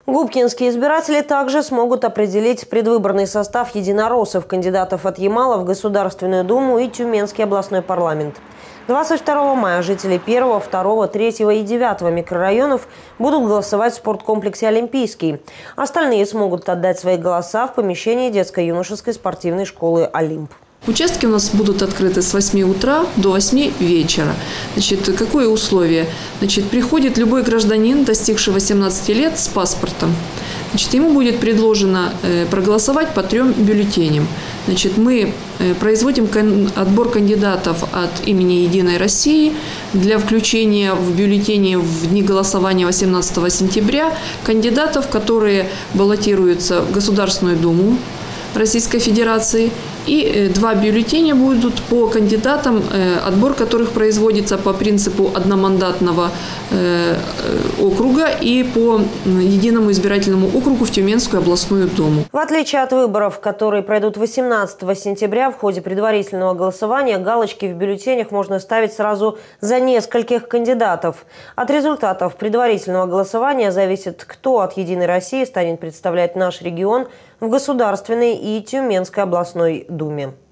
Губкинские избиратели также смогут определить предвыборный состав единороссов, кандидатов от Ямала в Государственную Думу и Тюменский областной парламент. 22 мая жители 1, 2, 3 и 9 микрорайонов будут голосовать в спорткомплексе «Олимпийский». Остальные смогут отдать свои голоса в помещении детско-юношеской спортивной школы «Олимп». Участки у нас будут открыты с 8 утра до 8 вечера. Какое условие? Приходит любой гражданин, достигший 18 лет, с паспортом. Ему будет предложено проголосовать по 3 бюллетеням. Мы производим отбор кандидатов от имени «Единой России» для включения в бюллетени в дни голосования 18 сентября кандидатов, которые баллотируются в Государственную Думу Российской Федерации. И 2 бюллетеня будут по кандидатам, отбор которых производится по принципу одномандатного округа и по единому избирательному округу в Тюменскую областную думу. В отличие от выборов, которые пройдут 18 сентября, в ходе предварительного голосования галочки в бюллетенях можно ставить сразу за нескольких кандидатов. От результатов предварительного голосования зависит, кто от «Единой России» станет представлять наш регион в Государственной и Тюменской областной думе.